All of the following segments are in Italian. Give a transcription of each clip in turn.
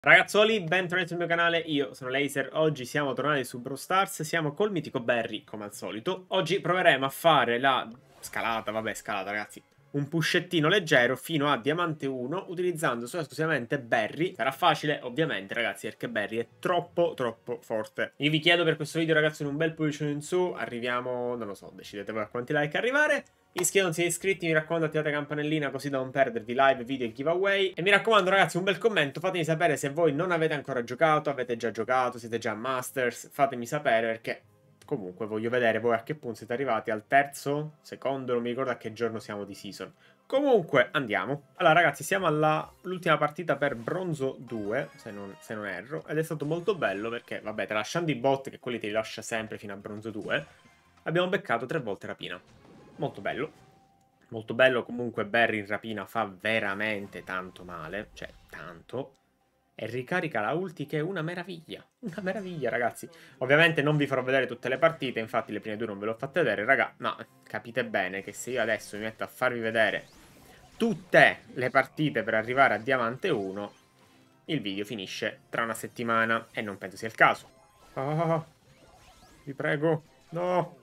Ragazzoli, bentornati sul mio canale, io sono Laser, oggi siamo tornati su Brawl Stars, siamo col mitico Barry, come al solito. Oggi proveremo a fare la scalata, ragazzi, un pushettino leggero fino a Diamante 1, utilizzando solo esclusivamente Barry. Sarà facile, ovviamente, ragazzi, perché Barry è troppo forte. Io vi chiedo per questo video, ragazzi, un bel pollice in su, arriviamo, non lo so, decidete voi a quanti like arrivare. Se non siete iscritti, mi raccomando, attivate la campanellina così da non perdervi live, video e giveaway. E mi raccomando, ragazzi, un bel commento. Fatemi sapere se voi non avete ancora giocato, avete già giocato, siete già Masters. Fatemi sapere perché comunque voglio vedere voi a che punto siete arrivati. Al terzo, secondo, non mi ricordo a che giorno siamo di season. Comunque, andiamo. Allora, ragazzi, siamo all'ultima partita per Bronzo 2, se non erro. Ed è stato molto bello perché, vabbè, tralasciando i bot, che quelli te li lascia sempre fino a Bronzo 2, abbiamo beccato 3 volte rapina. Molto bello. Molto bello, comunque Barry in rapina fa veramente tanto male. Cioè, tanto. E ricarica la ulti che è una meraviglia. Una meraviglia, ragazzi. Ovviamente non vi farò vedere tutte le partite, infatti le prime due non ve le ho fatte vedere, raga. Ma capite bene che se io adesso mi metto a farvi vedere tutte le partite per arrivare a Diamante 1, il video finisce tra una settimana e non penso sia il caso. Oh, vi prego, no.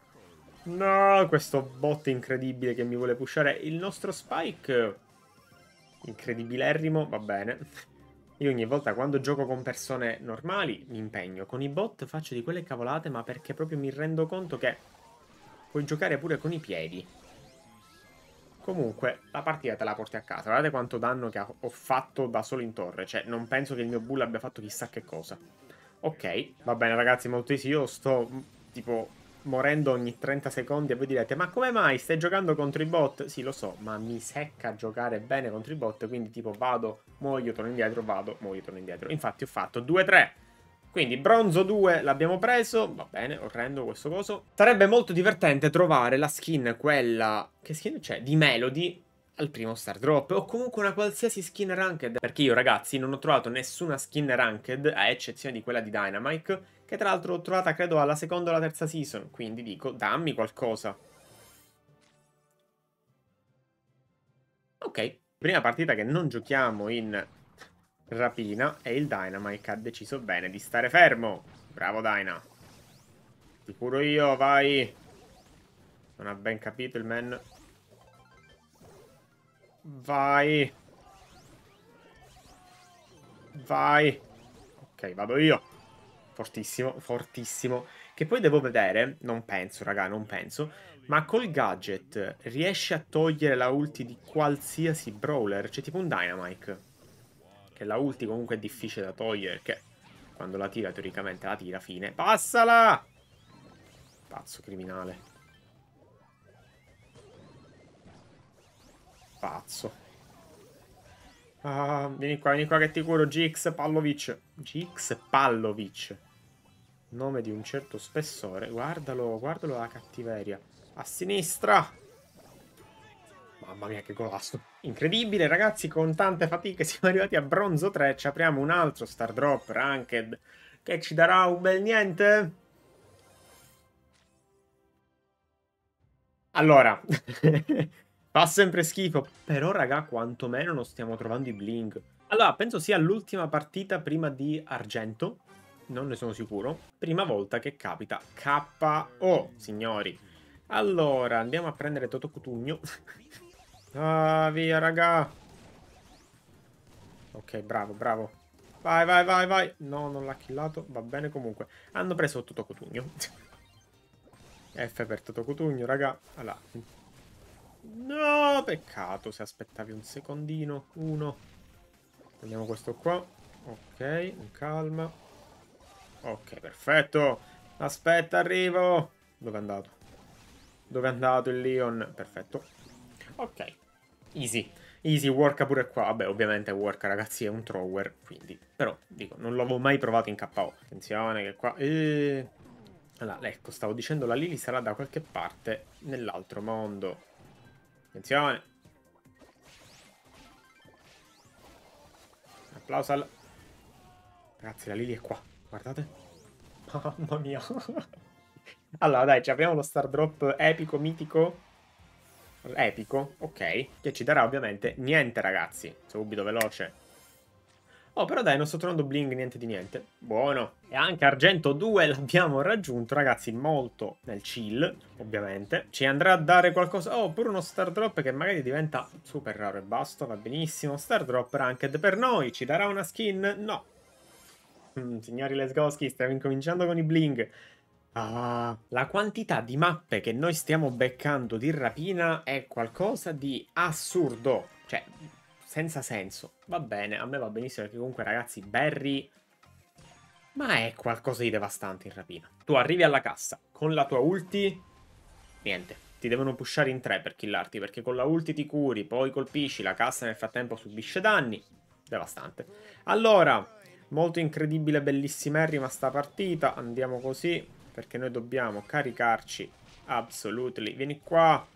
No, questo bot incredibile che mi vuole pushare il nostro Spike. Incredibilerrimo, va bene. Io ogni volta quando gioco con persone normali mi impegno. Con i bot faccio di quelle cavolate, ma perché proprio mi rendo conto che puoi giocare pure con i piedi. Comunque, la partita te la porti a casa. Guardate quanto danno che ho fatto da solo in torre. Cioè, non penso che il mio bull abbia fatto chissà che cosa. Ok, va bene ragazzi, molto easy. Io sto, tipo, morendo ogni 30 secondi e voi direte, ma come mai stai giocando contro i bot? Sì, lo so, ma mi secca giocare bene contro i bot, quindi tipo vado, muoio, torno indietro, vado, muoio, torno indietro. Infatti ho fatto 2-3. Quindi bronzo 2 l'abbiamo preso, va bene, orrendo questo coso. Sarebbe molto divertente trovare la skin, quella... Che skin c'è? Di Melody al primo Star Drop, o comunque una qualsiasi skin ranked, perché io ragazzi non ho trovato nessuna skin ranked, a eccezione di quella di Dynamite, che tra l'altro l'ho trovata credo alla seconda o alla terza season, quindi dico dammi qualcosa. Ok, prima partita che non giochiamo in rapina e il Dynamite ha deciso bene di stare fermo. Bravo Dyna. Ti curo io, vai. Non ha ben capito il man. Vai. Vai. Ok, vado io. Fortissimo, fortissimo. Che poi devo vedere, non penso, raga, non penso, ma col gadget riesce a togliere la ulti di qualsiasi brawler. C'è tipo un Dynamite. Che la ulti comunque è difficile da togliere, perché quando la tira teoricamente la tira, fine. Passala! Pazzo criminale. Pazzo. Ah, vieni qua che ti curo, Gix Pallovic. Gix Pallovic. Nome di un certo spessore. Guardalo, guardalo la cattiveria. A sinistra. Mamma mia, che golasso. Incredibile, ragazzi, con tante fatiche siamo arrivati a bronzo 3. Ci apriamo un altro Star Drop Ranked che ci darà un bel niente. Allora, fa sempre schifo. Però, raga, quantomeno non stiamo trovando i bling. Allora, penso sia l'ultima partita prima di Argento. Non ne sono sicuro. Prima volta che capita KO, signori. Allora, andiamo a prendere Toto Cutugno. Ah, via, raga. Ok, bravo, bravo. Vai, vai, vai, vai. No, non l'ha killato. Va bene comunque. Hanno preso Toto Cutugno. F per Toto Cutugno, raga. Allora. No, peccato. Se aspettavi un secondino. Uno. Prendiamo questo qua. Ok, con calma. Ok, perfetto. Aspetta, arrivo. Dove è andato? Dove è andato il Leon? Perfetto. Ok. Easy. Easy, worka pure qua. Vabbè, ovviamente worka, ragazzi, è un thrower. Quindi, però, dico, non l'avevo mai provato in KO. Attenzione che qua... Allora, ecco, stavo dicendo la Lily sarà da qualche parte nell'altro mondo. Attenzione. Applauso al... Ragazzi, la Lily è qua. Guardate. Mamma mia. Allora, dai, ci apriamo lo Star Drop epico, mitico. Epico, ok. Che ci darà ovviamente niente, ragazzi. Subito, veloce. Oh, però dai, non sto trovando bling, niente di niente. Buono. E anche argento 2 l'abbiamo raggiunto, ragazzi, molto nel chill, ovviamente. Ci andrà a dare qualcosa... Oh, pure uno star drop che magari diventa super raro e basta, va benissimo. Star drop ranked per noi, ci darà una skin? No. Signori Let's Go, stiamo incominciando con i bling. Ah, la quantità di mappe che noi stiamo beccando di rapina è qualcosa di assurdo. Cioè, senza senso. Va bene, a me va benissimo perché comunque, ragazzi, Barry... Ma è qualcosa di devastante in rapina. Tu arrivi alla cassa con la tua ulti... Niente, ti devono pushare in 3 per killarti, perché con la ulti ti curi, poi colpisci, la cassa nel frattempo subisce danni. Devastante. Allora, molto incredibile, bellissimerrima sta partita. Andiamo così, perché noi dobbiamo caricarci. Absolutely. Vieni qua.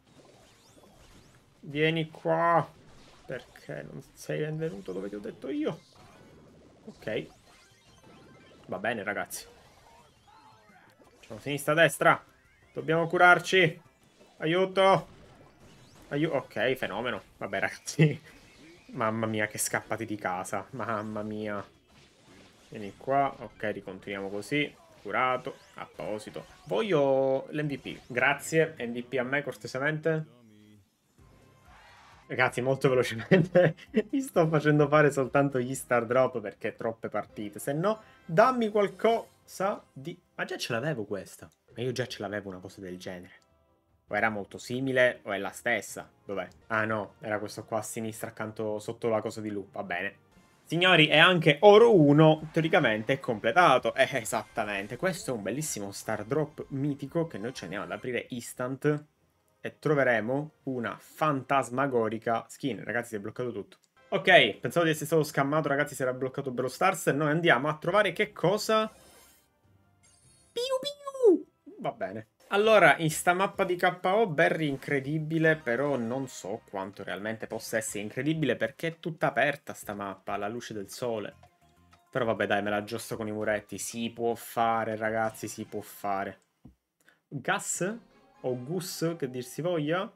Vieni qua. Perché non sei venuto dove ti ho detto io? Ok. Va bene, ragazzi. Facciamo sinistra-destra. Dobbiamo curarci. Aiuto. Ok, fenomeno. Vabbè, ragazzi. Mamma mia, che scappati di casa. Mamma mia. Vieni qua. Ok, ricontinuiamo così. Curato. Apposito. Voglio l'MVP. Grazie. MVP a me, cortesemente. Ragazzi, molto velocemente mi sto facendo fare soltanto gli star drop perché troppe partite. Se no, dammi qualcosa di... Ma già ce l'avevo questa. Ma io già ce l'avevo una cosa del genere. O era molto simile o è la stessa. Dov'è? Ah no, era questo qua a sinistra accanto sotto la cosa di Lu. Va bene. Signori, è anche oro 1, teoricamente è completato. Esattamente. Questo è un bellissimo star drop mitico che noi ci andiamo ad aprire instant. E troveremo una fantasmagorica skin. Ragazzi, si è bloccato tutto. Ok, pensavo di essere stato scammato, ragazzi, si era bloccato Brawl Stars. E noi andiamo a trovare che cosa? Piu piu! Va bene. Allora, in sta mappa di KO, Barry incredibile, però non so quanto realmente possa essere incredibile perché è tutta aperta sta mappa, alla luce del sole. Però vabbè, dai, me la aggiusto con i muretti. Si può fare, ragazzi, si può fare. Gas? O Gus, che dir si voglia?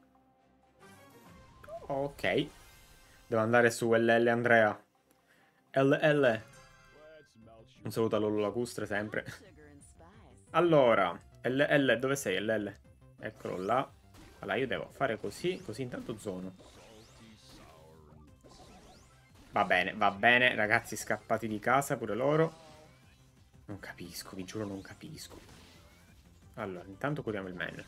Ok. Devo andare su LL Andrea. LL. Un saluto a Lolo Lacustre, sempre. Allora, LL, dove sei LL? Eccolo là. Allora, io devo fare così, così intanto zono. Va bene, ragazzi scappati di casa, pure loro. Non capisco, vi giuro non capisco. Allora, intanto curiamo il man.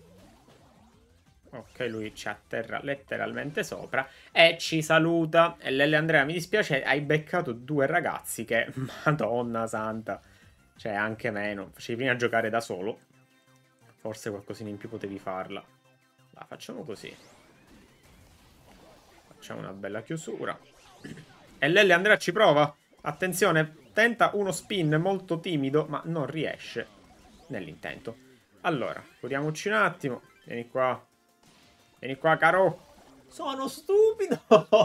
Ok, lui ci atterra letteralmente sopra e ci saluta. E Lele Andrea, mi dispiace, hai beccato due ragazzi che, madonna santa, cioè anche meno. Facevi prima giocare da solo. Forse qualcosina in più potevi farla. La facciamo così. Facciamo una bella chiusura. E Lele Andrea ci prova. Attenzione, tenta uno spin molto timido, ma non riesce nell'intento. Allora, curiamoci un attimo. Vieni qua. Vieni qua, caro. Sono stupido.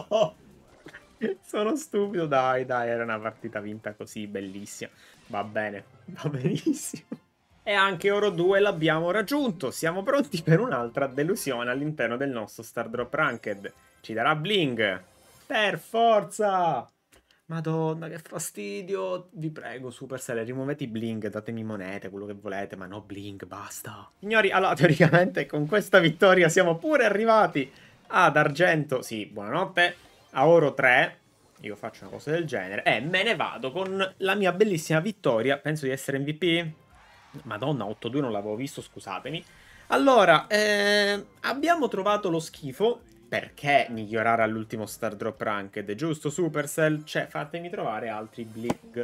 Sono stupido. Dai, dai, era una partita vinta così, bellissima. Va bene, va benissimo. E anche oro 2 l'abbiamo raggiunto. Siamo pronti per un'altra delusione all'interno del nostro Star Drop Ranked. Ci darà bling. Per forza. Madonna, che fastidio. Vi prego, Supercell, rimuovete i bling, datemi monete, quello che volete, ma no bling, basta. Signori, allora, teoricamente con questa vittoria siamo pure arrivati ad argento. Sì, buonanotte. A oro 3. Io faccio una cosa del genere e me ne vado con la mia bellissima vittoria. Penso di essere MVP. Madonna, 8-2 non l'avevo visto, scusatemi. Allora, abbiamo trovato lo schifo. Perché migliorare all'ultimo Star Drop Ranked? Giusto, Supercell? Cioè, fatemi trovare altri bling.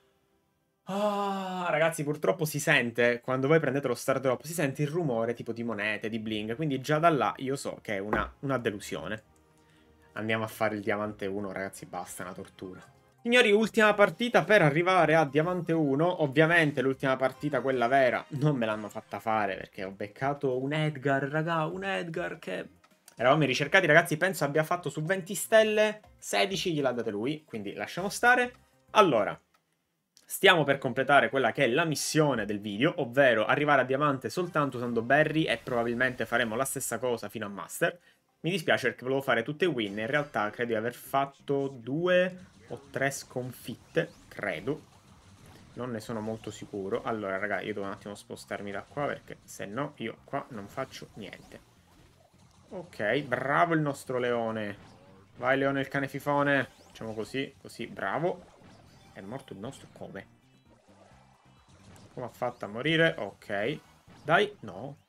Ah, ragazzi, purtroppo si sente, quando voi prendete lo Star Drop, si sente il rumore tipo di monete, di bling. Quindi già da là io so che è una delusione. Andiamo a fare il Diamante 1, ragazzi, basta, è una tortura. Signori, ultima partita per arrivare a Diamante 1. Ovviamente l'ultima partita, quella vera, non me l'hanno fatta fare perché ho beccato un Edgar, raga, un Edgar che... Eravamo ricercati, ragazzi, penso abbia fatto su 20 stelle, 16 gliel'ha date lui, quindi lasciamo stare. Allora, stiamo per completare quella che è la missione del video, ovvero arrivare a Diamante soltanto usando Barry e probabilmente faremo la stessa cosa fino a Master. Mi dispiace perché volevo fare tutte win, in realtà credo di aver fatto 2 Ho 3 sconfitte, credo. Non ne sono molto sicuro. Allora, raga, io devo un attimo spostarmi da qua perché se no io qua non faccio niente. Ok, bravo il nostro leone. Vai, leone, il cane fifone. Facciamo così, così, bravo. È morto il nostro come? Come ha fatto a morire? Ok. Dai, no.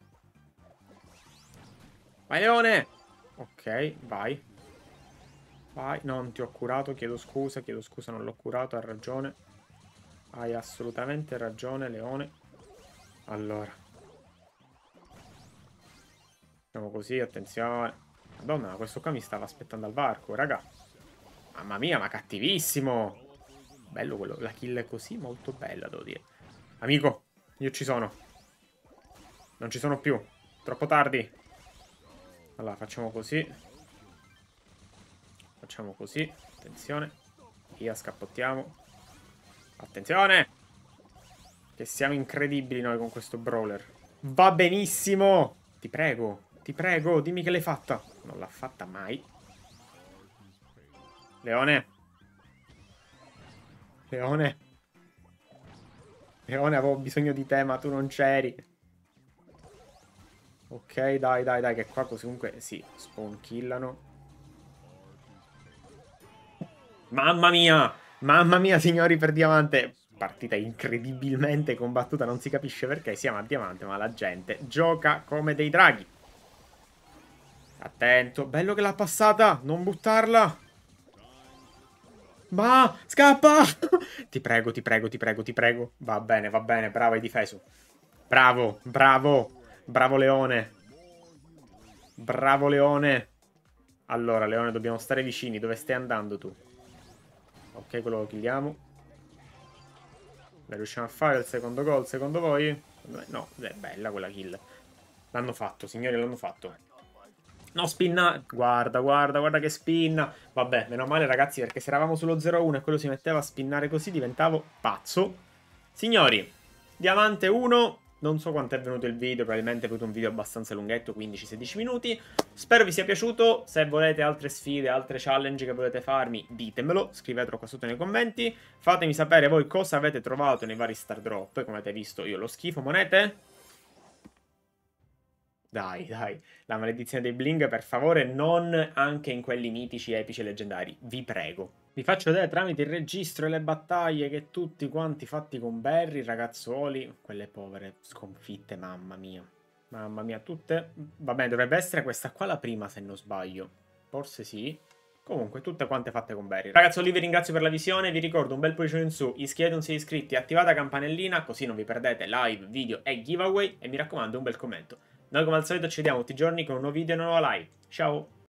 Vai, leone! Ok, vai. Vai, no, non ti ho curato, chiedo scusa, non l'ho curato, ha ragione. Hai assolutamente ragione, leone. Allora. Facciamo così, attenzione. Madonna, ma questo qua mi stava aspettando al varco, raga. Mamma mia, ma cattivissimo. Bello quello, la kill è così, molto bella, devo dire. Amico, io ci sono. Non ci sono più. Troppo tardi. Allora, facciamo così. Facciamo così. Attenzione. Via, scappottiamo. Attenzione! Che siamo incredibili noi con questo brawler. Va benissimo! Ti prego, dimmi che l'hai fatta. Non l'ha fatta mai. Leone. Leone. Leone, avevo bisogno di te, ma tu non c'eri. Ok, dai, dai, dai, che qua comunque sì, spawn killano. Mamma mia, signori, per diamante. Partita incredibilmente combattuta, non si capisce perché siamo a diamante, ma la gente gioca come dei draghi. Attento, bello che l'ha passata, non buttarla. Ma, scappa! Ti prego, ti prego, ti prego, ti prego. Va bene, bravo, hai difeso. Bravo, bravo, bravo leone. Bravo leone. Allora, leone, dobbiamo stare vicini. Dove stai andando tu? Ok, quello lo killiamo. La riusciamo a fare il secondo gol, secondo voi? No, è bella quella kill. L'hanno fatto, signori, l'hanno fatto. No, spinna. Guarda, guarda, guarda che spinna. Vabbè, meno male, ragazzi, perché se eravamo sullo 0-1 e quello si metteva a spinnare così, diventavo pazzo. Signori, diamante 1. Non so quanto è venuto il video, probabilmente è venuto un video abbastanza lunghetto, 15-16 minuti. Spero vi sia piaciuto. Se volete altre sfide, altre challenge che volete farmi, ditemelo, scrivetelo qua sotto nei commenti. Fatemi sapere voi cosa avete trovato nei vari star drop. Come avete visto io lo schifo, monete. Dai, dai, la maledizione dei bling, per favore, non anche in quelli mitici, epici e leggendari, vi prego. Vi faccio vedere tramite il registro e le battaglie che tutti quanti fatti con Barry, ragazzuoli, quelle povere sconfitte, mamma mia. Mamma mia, tutte... Vabbè, dovrebbe essere questa qua la prima, se non sbaglio. Forse sì. Comunque, tutte quante fatte con Barry. Ragazzoli, vi ringrazio per la visione, vi ricordo un bel pollice in su, iscrivetevi se siete iscritti, attivate la campanellina, così non vi perdete live, video e giveaway, e mi raccomando un bel commento. Noi come al solito ci vediamo tutti i giorni con un nuovo video e una nuova live. Ciao!